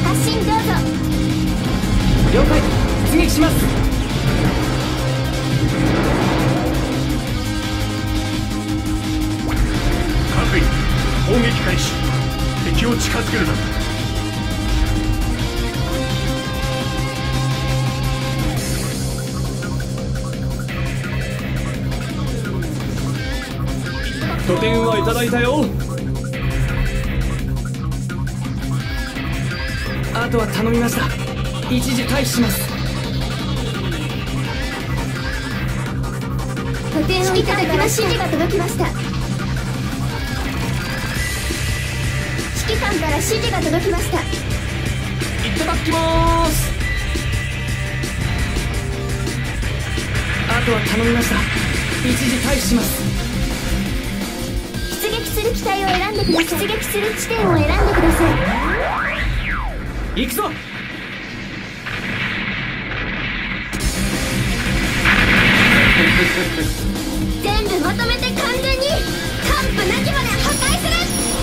発進どうぞ。 了解。出撃します。 各員砲撃開始。敵を近づけるな。 拠点はいただいたよ。あとは頼みました。一時退避します。 拠点をいただきました。指揮官から指示が届きました。指揮官から指示が届きました。 いただきまーす。あとは頼みました。一時退避します。 出撃する機体を選んでください。出撃する地点を選んでください。 行くぞ。 全部まとめて完全に完膚なきまで破壊する。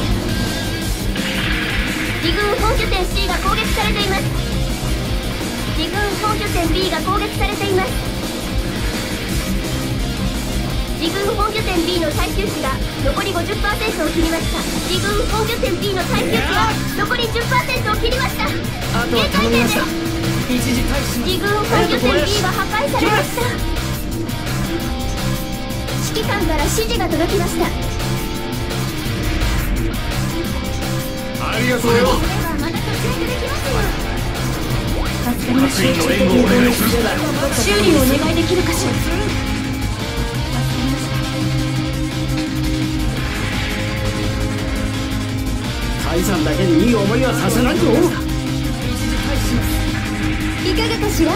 自軍本拠点 C が攻撃されています。自軍本拠点 B が攻撃されています。自軍本拠点 B の耐久値が残り 50% を切りました。自軍本拠点 B の耐久値が残り 10% を切りました。 あとは頼みました。一時退避します。 自軍本拠点 B が破壊されました。指揮官から指示が届きました。 ありがとうよ。 これはまた活躍できますよ。助かりま各員の援護をお願いする。 修理をお願いできるかしら。 カイさんだけにいい思いはさせないぞ。 いかがかしら。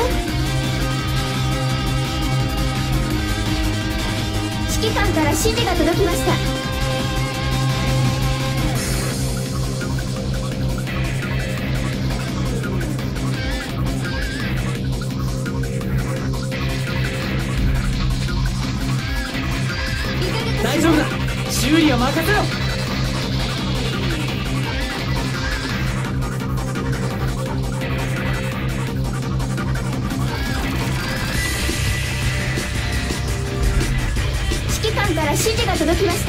指揮官から指示が届きました。 大丈夫だ。修理は任せろ。 指揮官から指示が届きました。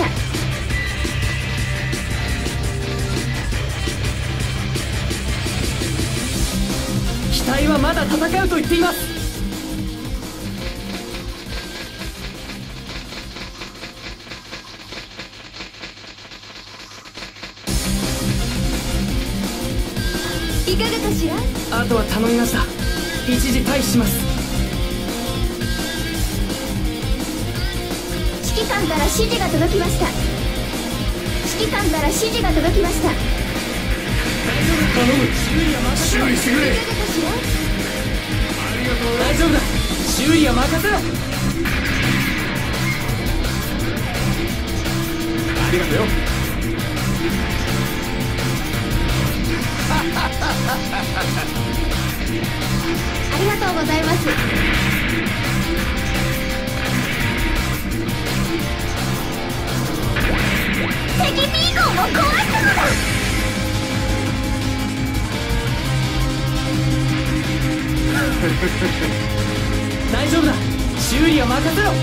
機体はまだ戦うと言っています。 いかがかしら。 あとは頼みました。一時退避します。 指揮官から指示が届きました。指揮官から指示が届きました。 頼む。修理は任せろ。 修理してくれ。 いかがかしら。 ありがとうよ。 大丈夫だ。修理は任せろ。 ありがとうよ。 ありがとうございます。敵ビーゴンを壊したのだ。 大丈夫だ。修理は任せろ。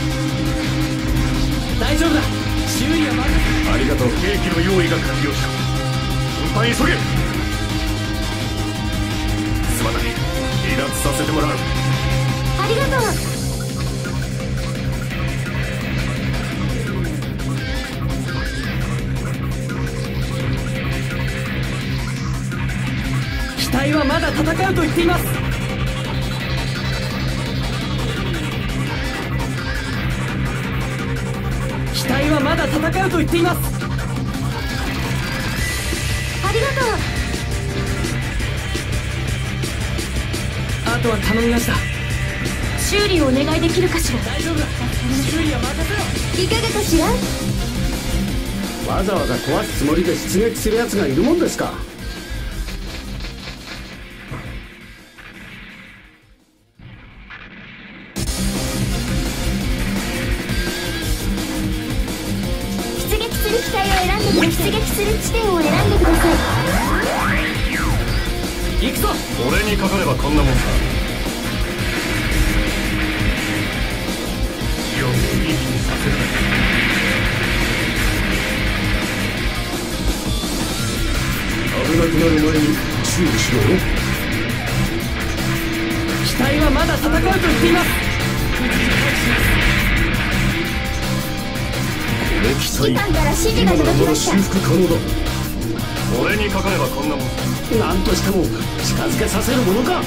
大丈夫だ。修理は任せろ。 ありがとう。兵器の用意が完了した。運搬急げ。すまない。離脱させてもらう。 ありがとう。 機体はまだ戦うと言っています。機体はまだ戦うと言っています。 ありがとう。 あとは頼みました。 修理をお願いできるかしら。 大丈夫だ。修理は任せろ。 いかがかしら。 わざわざ壊すつもりで出撃する奴がいるもんですか。 出撃する機体を選んでください。出撃する地点を選んでください。 ばこんなもんさ。気を無意味にさせるな。 危なくなる前に注意しろよ。 機体はまだ戦うと言っています。 この機体、 指揮官から指示が今ならまだ届きました。 修復可能だ。 俺にかかればこんなもんさ。 何としても近づけさせるものか。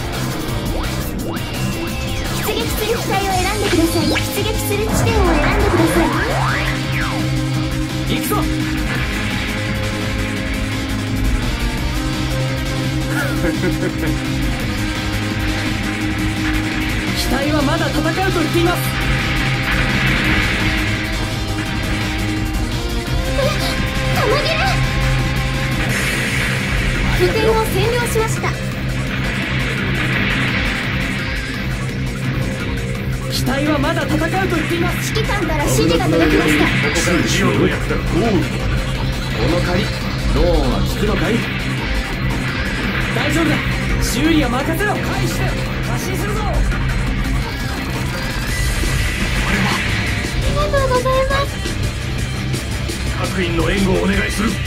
出撃する機体を選んでください。出撃する地点を選んでください。 行くぞ。機体はまだ戦うと言っています。 弾切れ。拠点を占領しました。 機体はまだ戦うと言っています。 指揮官から指示が届きました。 ここからジオンの役だ。 この借り、ローンは効くのかい。 大丈夫だ。修理は任せろ。返して発進するぞ。 ありがとうございます。 各員の援護をお願いする。 いか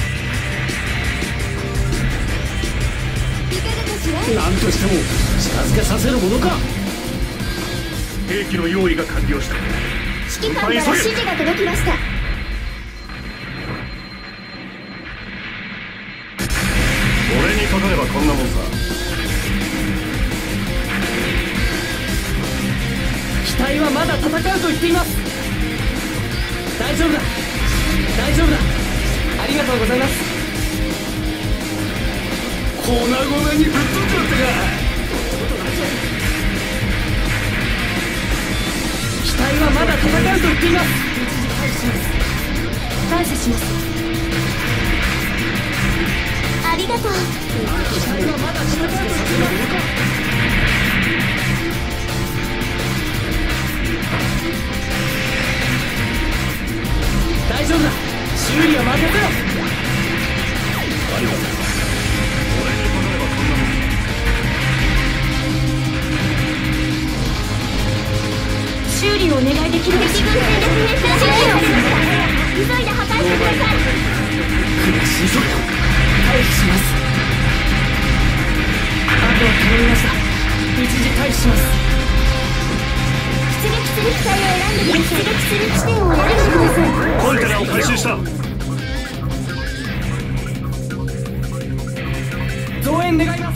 がかしら。 何としても近づけさせるものか。 兵器の用意が完了した。 指揮官から指示が届きました。 俺にかかればこんなもんさ。 機体はまだ戦うと言っています。大丈夫だ。大丈夫だ。ありがとうございます。 粉々に吹っ飛んじゃったか。 機体はまだ戦うと言っています。 感謝します。ありがとう。 機体はまだ戦うと言っています。大丈夫だ。修理は任せろ。 ありがとう。俺にかかればこんなもん。 修理をお願いできる敵軍戦略兵士が修理を急いで破壊してください。 急げ。回避します。あとは頼みました。一時回避します。 出撃する機体を選んでください。出撃する地点を選んでください。 コンテナを回収した。 増援願います。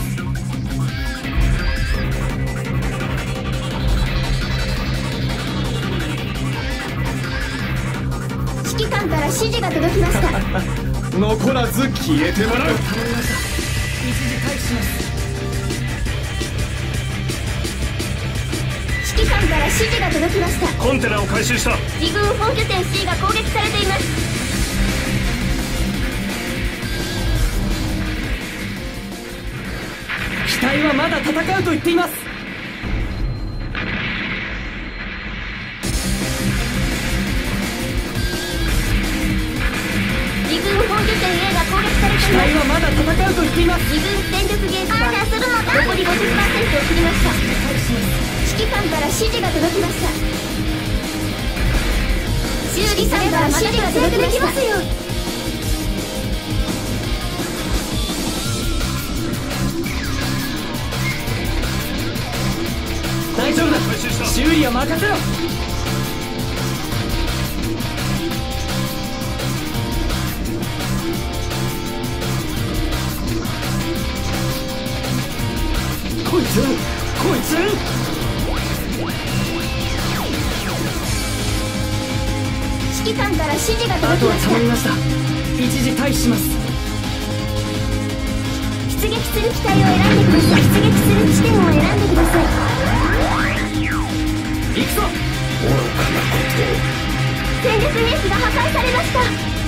指揮官から指示が届きました。 残らず消えてもらう。 頼みました。一時回避します。 指揮官から指示が届きました。 コンテナを回収した。 自軍本拠点 C が攻撃されています。 機体はまだ戦うと言っています。 自軍本拠点 A が攻撃されて機います。 体はまだ戦うと言っています。 自軍戦力ゲージが残り 50% を切りました。指揮官から指示が届きました。修理されたら指示が届きました。 大丈夫だ。修理は任せろ。 こいつこいつ。 指揮官から指示があとは届きました。 頼みました。一時退避します。 出撃する機体を選んでください。出撃する地点を選んでください。 行くぞ。 愚かなことを。 戦略兵器が破壊されました。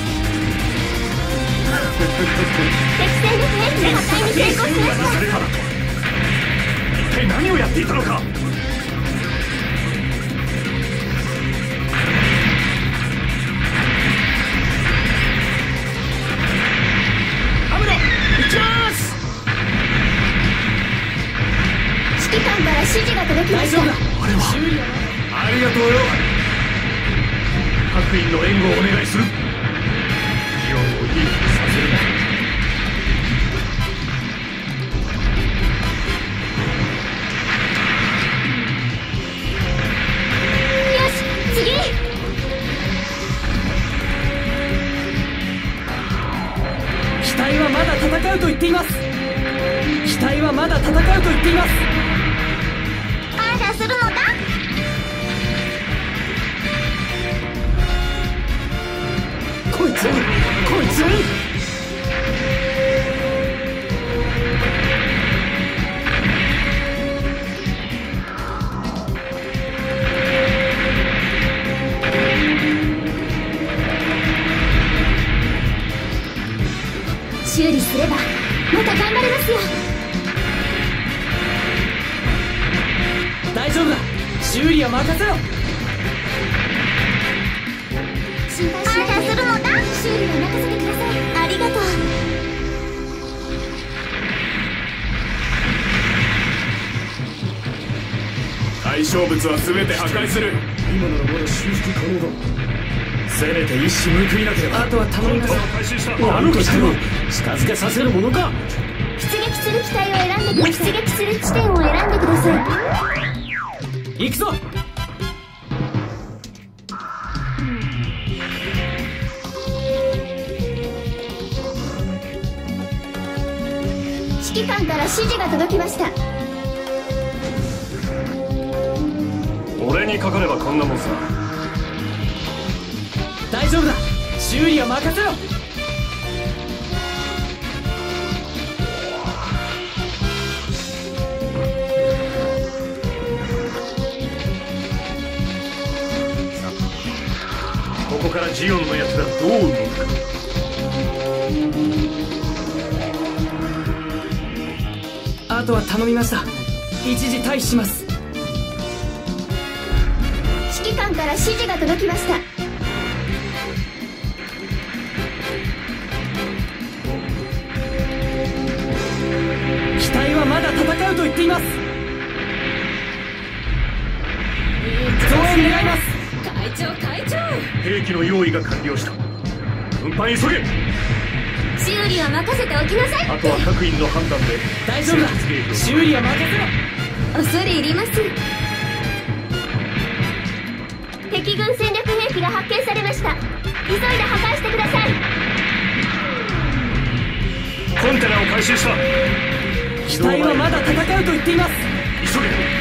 敵戦略兵器の破壊に成功しました。 されただと。一体何をやっていたのか。 アムロ行きます。 きました。 大丈夫だ。修理はありがとうよ。各員の援護をお願いする。イオンをいい気にさせるな。 よし、次。 機体はまだ戦うと言っています。機体はまだ戦うと言っています。 あらするのだ。 こいつ修理すればまた頑張れますよ。 大丈夫だ。修理は任せろ。 心配しないで。あらするのだ。修理は任せてください。ありがとう。 対象物は全て破壊する。 今ならまだ修復可能だ。 せめて一矢報いなければ。 あとは頼みます。 開始した。 何としても近づけさせるものか。 出撃する機体を選んでください。出撃する地点を選んでください。 行くぞ。 指揮官から指示が届きました。 俺にかかればこんなもんさ。 大丈夫だ。修理は任せろ。 ここからジオンのやつがどう動くか。 あとは頼みました。一時退避します。 指揮官から指示が届きました。 機体はまだ戦うと言っています。増援願います。 会長。 兵器の用意が完了した。運搬急げ。 修理は任せておきなさい。 あとは各員の判断で。 大丈夫だ。修理は任せろ。 恐れ入ります。敵軍戦略兵器が発見されました。急いで破壊してください。 コンテナを回収した。 機体はまだ戦うと言っています。 急げ。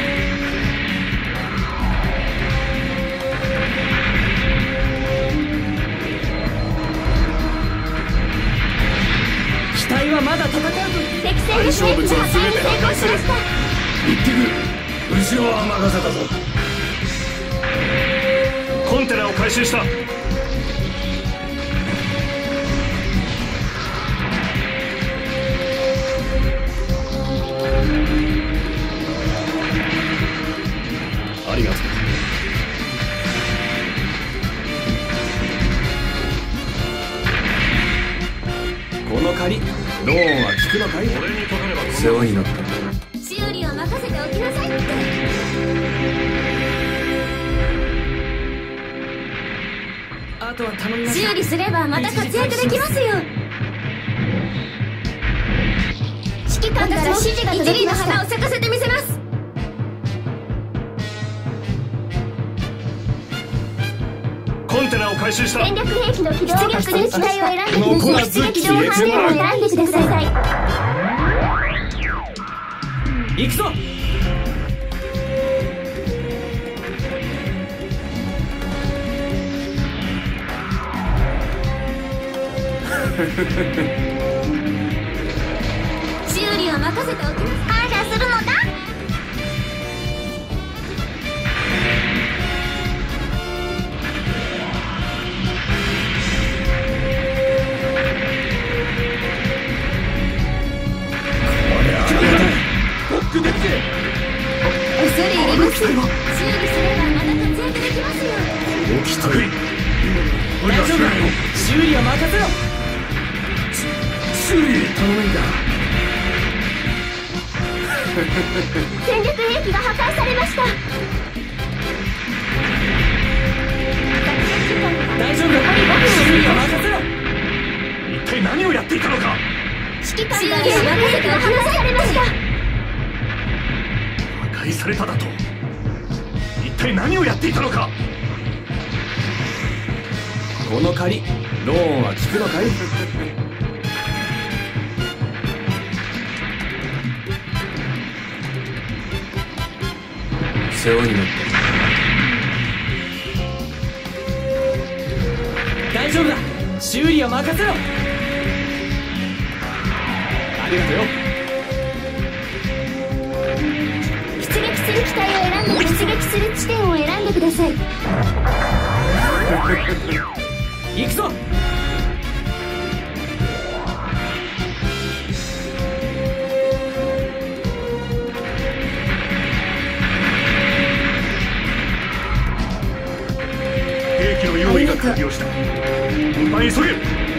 機体はまだ戦うと。 敵戦略兵器の破壊に成功しました。 行ってくる。後ろは任せたぞ。コンテナを回収した。 ありがとう。 この借りローンは聞くのかい。 俺にかかれば世話になった。 修理は任せておきなさいって。 あとは頼みました。 修理すればまた活躍できますよ。指揮官から指示が届きました。一輪の花を咲かせてみせます。 コンテナを回収した。 戦略兵器の起動をする機体を選んでください。出撃場範囲を選んでください。 行くぞ。 修理は任せておきます。あらするのだ。 クできて。 恐れ入ります。修理すればまた活躍できますよ。 起きたい。 大丈夫だ。修理は任せろ。 修理頼むんだ。 戦略兵器が破壊されました。 大丈夫だ。修理は任せろ。 一体何をやっていたのか。 指揮官から任せて離されました。 破壊されただと。一体何をやっていたのか。 この借りローンは効くのかい。世話になった。大丈夫だ。修理は任せろ。ありがとうよ。 出撃する機体を選んで、出撃する地点を選んでください。 行くぞ。 兵器の用意が完了した。運搬急げ。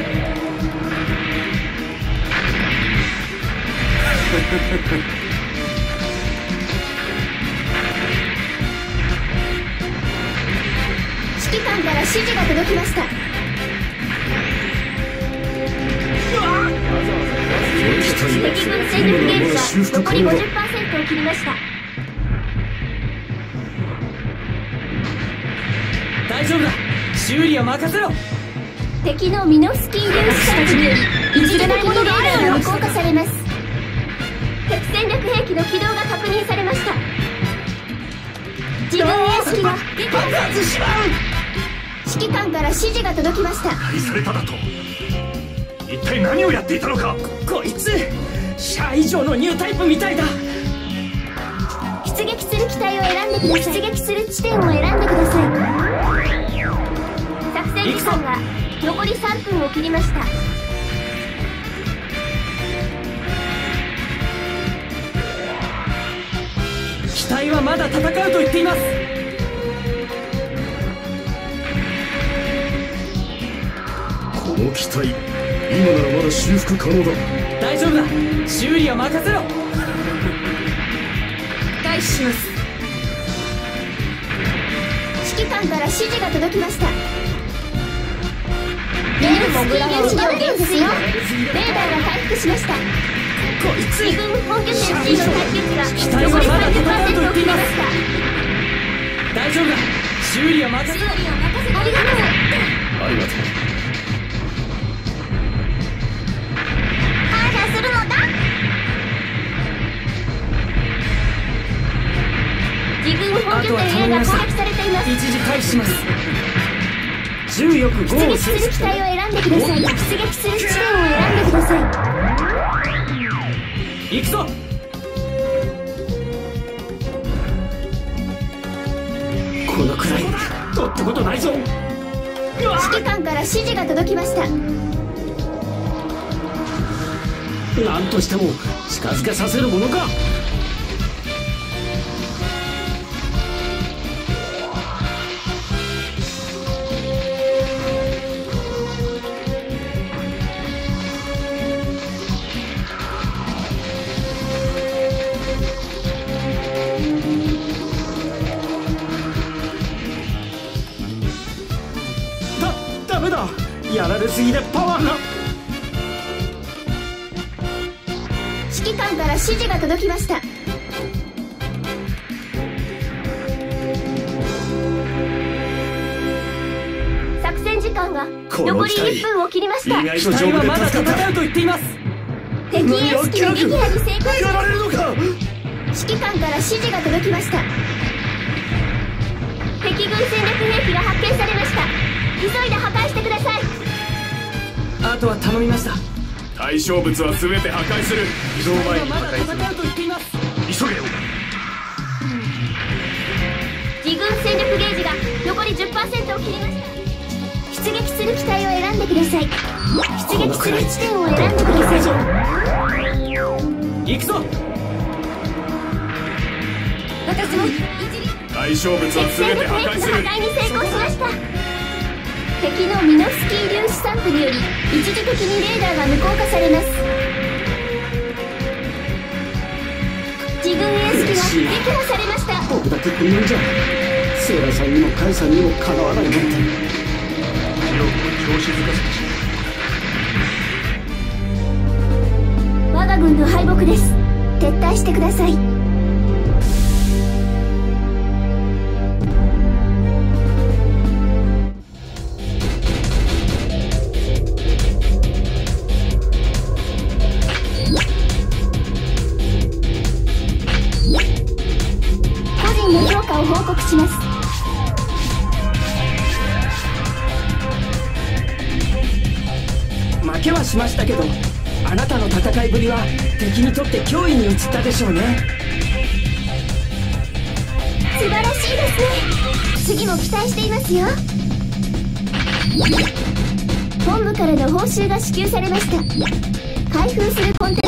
指揮官から指示が届きました。敵軍戦力ゲージが残り 50% を切りました。 大丈夫だ。修理は任せろ。 敵のミノフスキー粒子たちにより一時的にレーダーが無効化されます。敵戦略兵器の起動が確認されました。自分屋敷が爆発しまう。指揮官から指示が届きました。 破壊されただと。一体何をやっていたのか。 こいつシャア以上のニュータイプみたいだ。 出撃する機体を選んでください。出撃する地点を選んでください。作戦時間が残り3分を切りました。 機体はまだ戦うと言っています。 この機体、今ならまだ修復可能だ。 大丈夫だ。修理は任せろ。開始します。 指揮官から指示が届きました。ミノフスキー粒子を減衰。レーダーが回復しました。 こいつ自軍本拠点 C の対決が機体は残りまだ戦う 30% と言をっています。 切りました。 大丈夫だ。修理は任せろ。 ありがとう。 ありがとう。 感謝するのだ。自軍本拠点 A が攻撃されています。 一時開始します。重力出 5を撃する機体を選んでください。出撃する地点を選んでください。 行くぞ。 このくらいどうってことないぞ。 指揮官から指示が届きました。 何としても近づけさせるものか。ダメだ。やられすぎでパワーが。 指揮官から指示が届きました。作戦時間が残り1分を切りました。 意外機体と丈夫ではまだ助かった。 戦うと言っています。 敵エース機の撃破に成功しやられるのか。 指揮官から指示が届きました。敵軍戦略兵器が発見されました。急いで破壊してください。 あとは頼みました。 対象物は全て破壊する。移動前にまだ破壊する。 戦うと言っています。 急げよ。 自軍戦力ゲージが残り 10% を切りました。出撃する機体を選んでください。出撃する地点を選んでください。 行くぞ。 私も対象物は敵戦全て力兵器の破壊する。 破壊に成功しました。敵のミノフスキー粒子散布により一時的にレーダーが無効化されます。自軍エース機が撃破されました。 僕だけこんなんじゃセイラさんにもカイさんにもかなわないなんて。 子を調子づかせてしまう。 我が軍の敗北です。撤退してください。個人の評価を報告します。 負けはしましたけど、あなたの戦いぶりは敵にとって脅威に移ったでしょうね。 素晴らしいですね。次も期待していますよ。本部からの報酬が支給されました。開封するコンテ